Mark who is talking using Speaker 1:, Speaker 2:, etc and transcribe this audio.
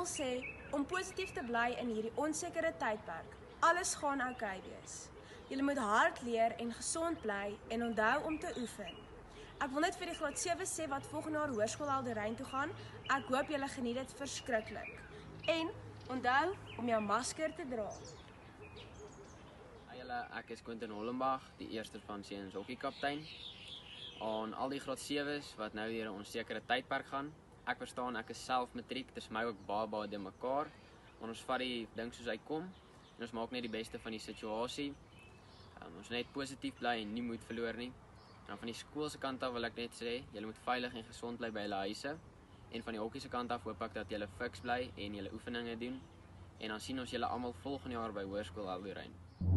Speaker 1: almal sê om positief te bly in hierdie onsekere tydperk. Alles gaan oukei wees. Julle moet hard leer en gesond bly en onthou om te oefen. Ek wil net vir die graad 7 sê wat volgende jaar Hoërskool Alderrein toe gaan. Ek hoop julle geniet dit verskriklik. En onthou om jou masker te dra.
Speaker 2: Hi julle, ek is Quentin Hollenbach, die eerste van Seuns hokkiekaptein. Aan al die graad 7's wat nou hier 'n onsekere tydperk gaan. Ek verstaan ek is self matriek, dis my ook baie de mekaar. Maar ons vat die ding soos hy kom en ons maak net die beste van die situasie. Ons net positief bly en nie moed verloor nie. En van die skool se kant af wil ek net sê, julle moet veilig en gesond bly by julle huise. En van die hokkie se kant af hoop ek dat julle fiks bly en julle oefeninge doen. En dan sien ons julle almal volgende jaar by Hoërskool Alderrein.